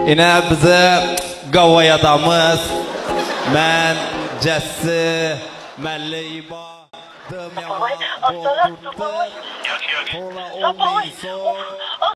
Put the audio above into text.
Yine bize Gavay adamız. Ben Jesse Melliba. Sapavay, aslara sapavay. Sapavay.